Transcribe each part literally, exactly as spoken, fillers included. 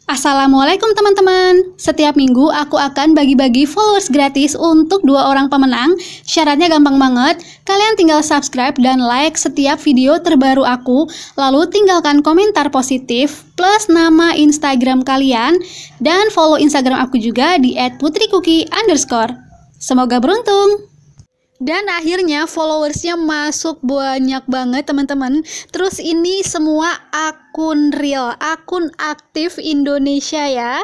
Assalamualaikum teman-teman. Setiap minggu aku akan bagi-bagi followers gratis untuk dua orang pemenang. Syaratnya gampang banget. Kalian tinggal subscribe dan like setiap video terbaru aku, lalu tinggalkan komentar positif plus nama Instagram kalian dan follow Instagram aku juga di et putrikuki underscore. Semoga beruntung. Dan akhirnya followersnya masuk banyak banget teman-teman. Terus ini semua akun real, akun aktif Indonesia ya.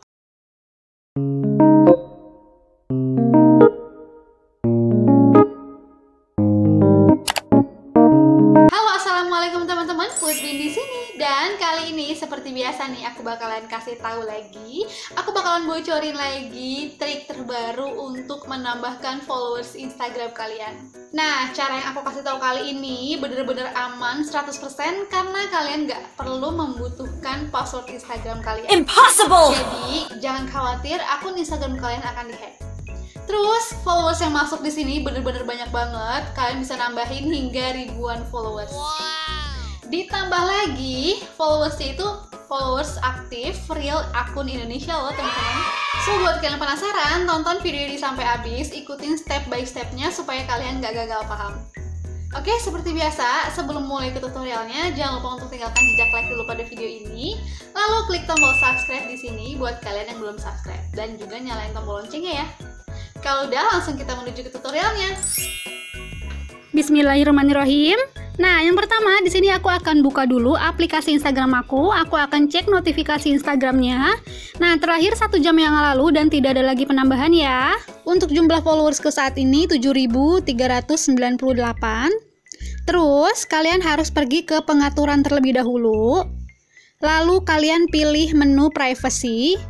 Halo, assalamualaikum teman-teman, Putri di sini. Dan kali ini seperti biasa nih, aku bakalan kasih tahu lagi, aku bakalan bocorin lagi trik terbaru untuk menambahkan followers Instagram kalian. Nah, cara yang aku kasih tahu kali ini bener-bener aman seratus persen karena kalian nggak perlu membutuhkan password Instagram kalian. Impossible! Jadi, jangan khawatir, akun Instagram kalian akan dihack. Terus, followers yang masuk di sini bener-bener banyak banget. Kalian bisa nambahin hingga ribuan followers. Wow. Ditambah lagi, followersnya itu followers aktif real akun Indonesia loh teman-teman. So buat kalian penasaran, tonton video ini sampai habis, ikutin step by stepnya supaya kalian gak gagal paham. Oke, seperti biasa, sebelum mulai ke tutorialnya, jangan lupa untuk tinggalkan jejak like dulu pada video ini, lalu klik tombol subscribe di sini buat kalian yang belum subscribe, dan juga nyalain tombol loncengnya ya. Kalau udah, langsung kita menuju ke tutorialnya. Bismillahirrahmanirrahim. Nah, yang pertama di sini aku akan buka dulu aplikasi Instagram aku. Aku akan cek notifikasi Instagramnya. Nah, terakhir satu jam yang lalu dan tidak ada lagi penambahan ya. Untuk jumlah followers ke saat ini tujuh ribu tiga ratus sembilan puluh delapan. Terus kalian harus pergi ke pengaturan terlebih dahulu. Lalu kalian pilih menu privacy.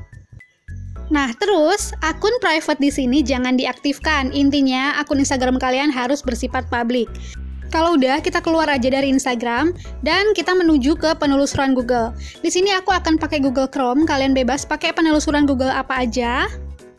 Nah, terus akun private di sini jangan diaktifkan. Intinya akun Instagram kalian harus bersifat publik. Kalau udah, kita keluar aja dari Instagram dan kita menuju ke penelusuran Google. Di sini aku akan pakai Google Chrome. Kalian bebas pakai penelusuran Google apa aja.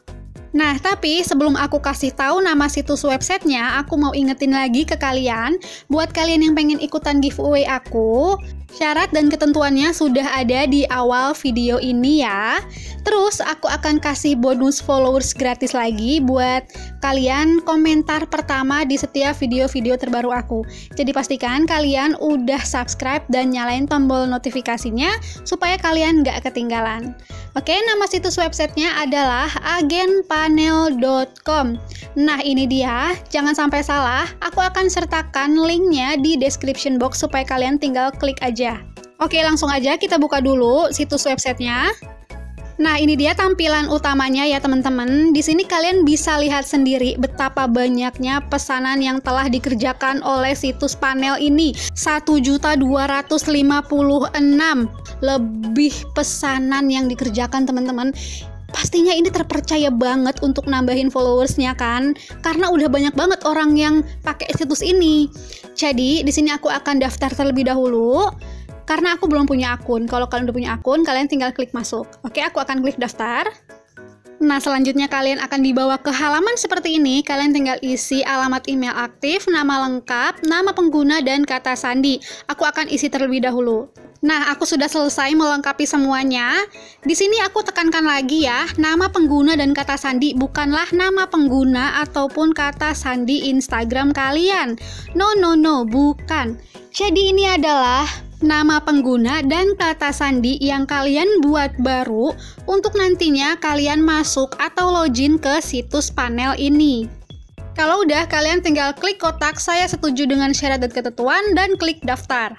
Nah, tapi sebelum aku kasih tahu nama situs websitenya, aku mau ingetin lagi ke kalian, buat kalian yang pengen ikutan giveaway aku, syarat dan ketentuannya sudah ada di awal video ini ya. Terus aku akan kasih bonus followers gratis lagi buat kalian komentar pertama di setiap video-video terbaru aku. Jadi pastikan kalian udah subscribe dan nyalain tombol notifikasinya supaya kalian nggak ketinggalan. Oke, nama situs websitenya adalah agenpanel dot com. Nah, ini dia, jangan sampai salah, aku akan sertakan linknya di description box supaya kalian tinggal klik aja. Oke, langsung aja kita buka dulu situs websitenya. Nah, ini dia tampilan utamanya ya teman-teman. Di sini kalian bisa lihat sendiri betapa banyaknya pesanan yang telah dikerjakan oleh situs panel ini. satu juta dua ratus lima puluh enam lebih pesanan yang dikerjakan teman-teman. Pastinya ini terpercaya banget untuk nambahin followersnya kan? Karena udah banyak banget orang yang pakai situs ini. Jadi, di sini aku akan daftar terlebih dahulu. Karena aku belum punya akun. Kalau kalian udah punya akun, kalian tinggal klik masuk. Oke, aku akan klik daftar. Nah, selanjutnya kalian akan dibawa ke halaman seperti ini. Kalian tinggal isi alamat email aktif, nama lengkap, nama pengguna, dan kata sandi. Aku akan isi terlebih dahulu. Nah, aku sudah selesai melengkapi semuanya. Di sini aku tekankan lagi ya, nama pengguna dan kata sandi bukanlah nama pengguna ataupun kata sandi Instagram kalian. No, no, no, bukan. Jadi ini adalah nama pengguna dan kata sandi yang kalian buat baru untuk nantinya kalian masuk atau login ke situs panel ini. Kalau udah, kalian tinggal klik kotak saya setuju dengan syarat dan ketentuan dan klik daftar.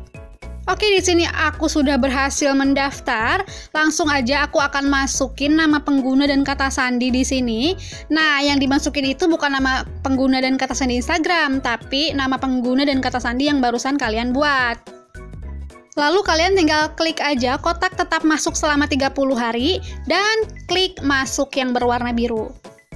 Oke, di sini aku sudah berhasil mendaftar. Langsung aja aku akan masukin nama pengguna dan kata sandi di sini. Nah, yang dimasukin itu bukan nama pengguna dan kata sandi Instagram, tapi nama pengguna dan kata sandi yang barusan kalian buat. Lalu kalian tinggal klik aja kotak tetap masuk selama tiga puluh hari dan klik masuk yang berwarna biru.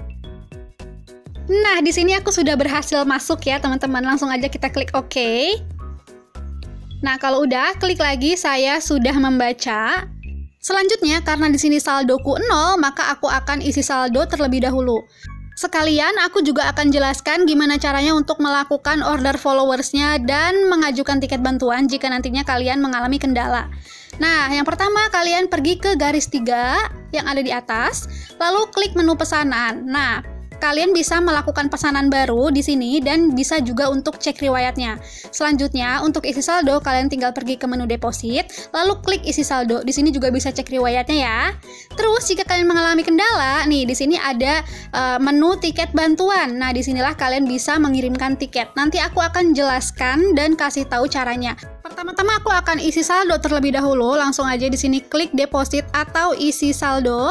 Nah, di sini aku sudah berhasil masuk ya, teman-teman. Langsung aja kita klik OK. Nah, kalau udah, klik lagi saya sudah membaca. Selanjutnya, karena di sini saldoku nol, maka aku akan isi saldo terlebih dahulu. Sekalian aku juga akan jelaskan gimana caranya untuk melakukan order followersnya dan mengajukan tiket bantuan jika nantinya kalian mengalami kendala. Nah, yang pertama kalian pergi ke garis tiga yang ada di atas, lalu klik menu pesanan. Nah, kalian bisa melakukan pesanan baru di sini dan bisa juga untuk cek riwayatnya. Selanjutnya, untuk isi saldo, kalian tinggal pergi ke menu deposit, lalu klik isi saldo. Di sini juga bisa cek riwayatnya ya. Terus, jika kalian mengalami kendala, nih di sini ada uh, menu tiket bantuan. Nah, disinilah kalian bisa mengirimkan tiket. Nanti aku akan jelaskan dan kasih tahu caranya. Pertama-tama aku akan isi saldo terlebih dahulu. Langsung aja di sini klik deposit atau isi saldo.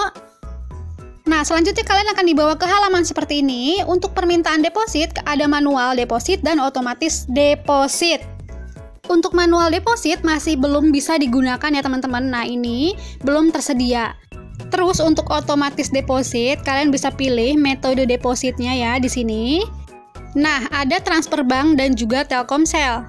Nah, selanjutnya kalian akan dibawa ke halaman seperti ini. Untuk permintaan deposit, ada manual deposit dan otomatis deposit. Untuk manual deposit masih belum bisa digunakan ya teman-teman. Nah, ini belum tersedia. Terus untuk otomatis deposit, kalian bisa pilih metode depositnya ya di sini. Nah, ada transfer bank dan juga Telkomsel.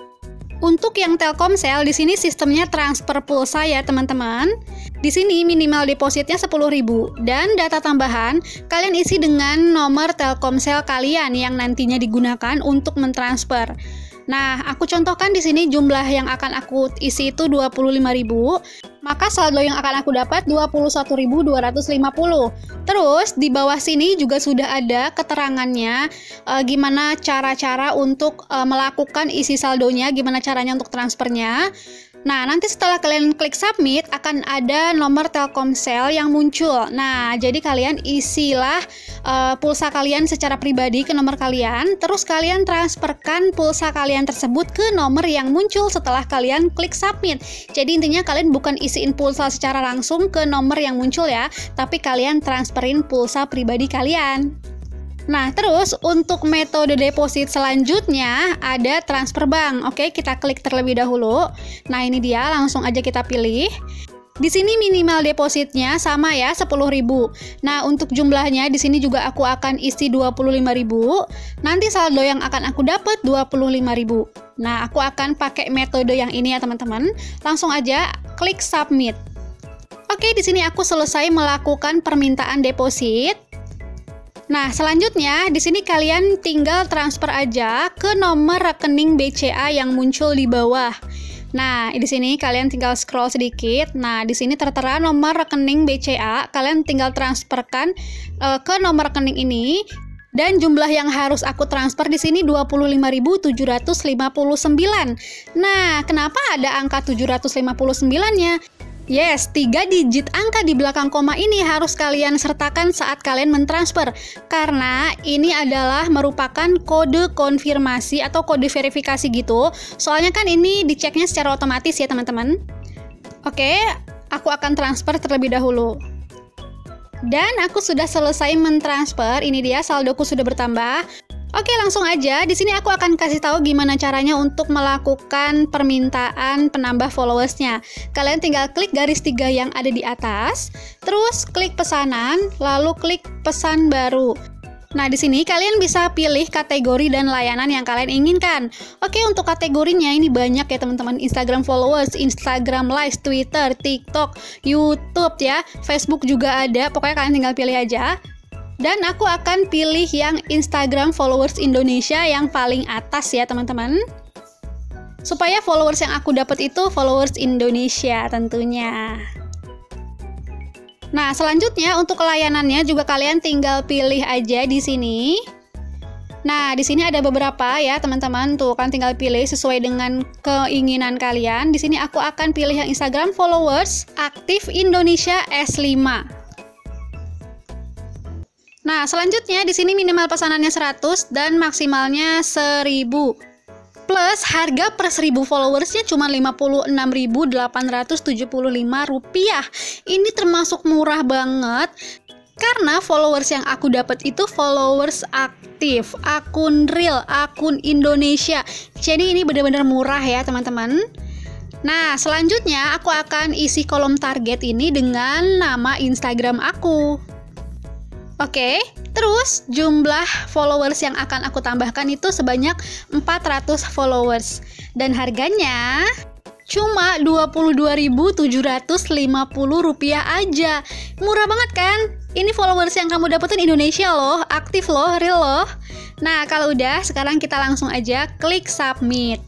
Untuk yang Telkomsel, di sini sistemnya transfer pulsa ya teman-teman. Di sini minimal depositnya sepuluh ribu dan data tambahan kalian isi dengan nomor Telkomsel kalian yang nantinya digunakan untuk mentransfer. Nah, aku contohkan di sini jumlah yang akan aku isi itu dua puluh lima ribu, maka saldo yang akan aku dapat dua puluh satu ribu dua ratus lima puluh. Terus di bawah sini juga sudah ada keterangannya e, gimana cara-cara untuk e, melakukan isi saldonya, gimana caranya untuk transfernya. Nah, nanti setelah kalian klik submit, akan ada nomor Telkomsel yang muncul. Nah, jadi kalian isilah uh, pulsa kalian secara pribadi ke nomor kalian, terus kalian transferkan pulsa kalian tersebut ke nomor yang muncul setelah kalian klik submit. Jadi intinya kalian bukan isiin pulsa secara langsung ke nomor yang muncul ya, tapi kalian transferin pulsa pribadi kalian. Nah, terus untuk metode deposit selanjutnya ada transfer bank. Oke, kita klik terlebih dahulu. Nah, ini dia, langsung aja kita pilih. Di sini minimal depositnya sama ya, sepuluh ribu. Nah, untuk jumlahnya di sini juga aku akan isi dua puluh lima ribu. Nanti saldo yang akan aku dapat dua puluh lima ribu. Nah, aku akan pakai metode yang ini ya, teman-teman. Langsung aja klik submit. Oke, di sini aku selesai melakukan permintaan deposit. Nah, selanjutnya di sini kalian tinggal transfer aja ke nomor rekening B C A yang muncul di bawah. Nah, di sini kalian tinggal scroll sedikit. Nah, di sini tertera nomor rekening B C A. Kalian tinggal transferkan uh, ke nomor rekening ini. Dan jumlah yang harus aku transfer di sini dua puluh lima ribu tujuh ratus lima puluh sembilan. Nah, kenapa ada angka tujuh ratus lima puluh sembilan-nya? Yes, tiga digit angka di belakang koma ini harus kalian sertakan saat kalian mentransfer. Karena ini adalah merupakan kode konfirmasi atau kode verifikasi gitu. Soalnya kan ini diceknya secara otomatis ya teman-teman. Oke, aku akan transfer terlebih dahulu. Dan aku sudah selesai mentransfer. Ini dia, saldoku sudah bertambah. Oke, langsung aja. Di sini aku akan kasih tahu gimana caranya untuk melakukan permintaan penambah followersnya. Kalian tinggal klik garis tiga yang ada di atas, terus klik pesanan, lalu klik pesan baru. Nah, di sini kalian bisa pilih kategori dan layanan yang kalian inginkan. Oke, untuk kategorinya ini banyak ya teman-teman. Instagram followers, Instagram Live, Twitter, TikTok, YouTube ya, Facebook juga ada. Pokoknya kalian tinggal pilih aja. Dan aku akan pilih yang Instagram followers Indonesia yang paling atas ya teman-teman. Supaya followers yang aku dapat itu followers Indonesia tentunya. Nah, selanjutnya untuk layanannya juga kalian tinggal pilih aja di sini. Nah, di sini ada beberapa ya teman-teman. Tuh, kalian tinggal pilih sesuai dengan keinginan kalian. Di sini aku akan pilih yang Instagram followers aktif Indonesia S lima. Nah, selanjutnya di sini minimal pesanannya seratus dan maksimalnya seribu. Plus harga per seribu followersnya cuma lima puluh enam ribu delapan ratus tujuh puluh lima rupiah. Ini termasuk murah banget. Karena followers yang aku dapat itu followers aktif, akun real, akun Indonesia. Jadi ini benar-benar murah ya teman-teman. Nah, selanjutnya aku akan isi kolom target ini dengan nama Instagram aku. Oke, terus jumlah followers yang akan aku tambahkan itu sebanyak empat ratus followers. Dan harganya Cuma dua puluh dua ribu tujuh ratus lima puluh rupiah aja. Murah banget kan? Ini followers yang kamu dapetin Indonesia loh, aktif loh, real loh. Nah, kalau udah, sekarang kita langsung aja klik submit.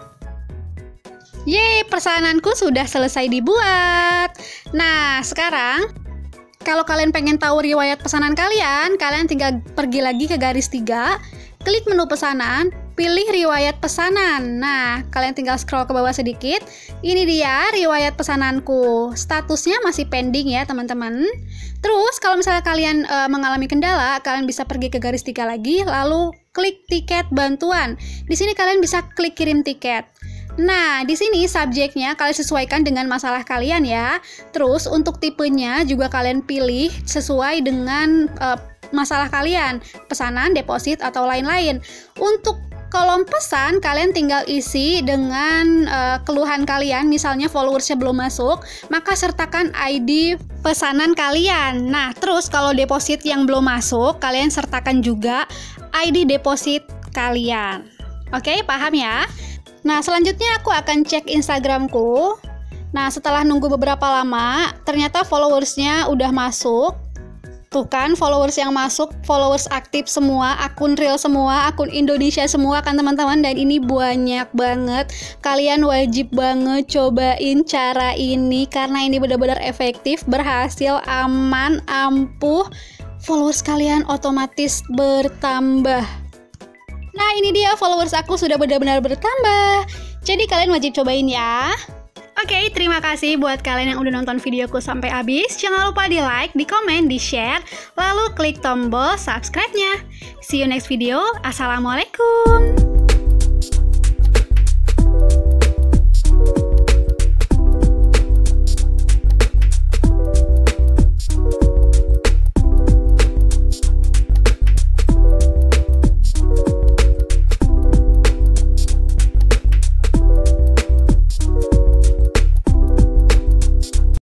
Yeay, pesananku sudah selesai dibuat. Nah, sekarang kalau kalian pengen tahu riwayat pesanan kalian, kalian tinggal pergi lagi ke garis tiga, klik menu pesanan, pilih riwayat pesanan. Nah, kalian tinggal scroll ke bawah sedikit. Ini dia riwayat pesananku. Statusnya masih pending ya, teman-teman. Terus, kalau misalnya kalian e, mengalami kendala, kalian bisa pergi ke garis tiga lagi, lalu klik tiket bantuan. Di sini kalian bisa klik kirim tiket. Nah, di sini subjeknya kalian sesuaikan dengan masalah kalian ya. Terus, untuk tipenya juga kalian pilih sesuai dengan e, masalah kalian, pesanan, deposit, atau lain-lain. Untuk kolom pesan, kalian tinggal isi dengan uh, keluhan kalian, misalnya followersnya belum masuk, maka sertakan I D pesanan kalian. Nah, terus kalau deposit yang belum masuk, kalian sertakan juga I D deposit kalian. Oke, paham ya? Nah, selanjutnya aku akan cek Instagramku. Nah, setelah nunggu beberapa lama, ternyata followersnya udah masuk. Tuh kan, followers yang masuk, followers aktif semua, akun real semua, akun Indonesia semua kan teman-teman. Dan ini banyak banget. Kalian wajib banget cobain cara ini, karena ini benar-benar efektif, berhasil, aman, ampuh. Followers kalian otomatis bertambah. Nah, ini dia, followers aku sudah benar-benar bertambah. Jadi kalian wajib cobain ya. Oke, terima kasih buat kalian yang udah nonton videoku sampai habis. Jangan lupa di like, di komen, di share, lalu klik tombol subscribe-nya. See you next video. Assalamualaikum.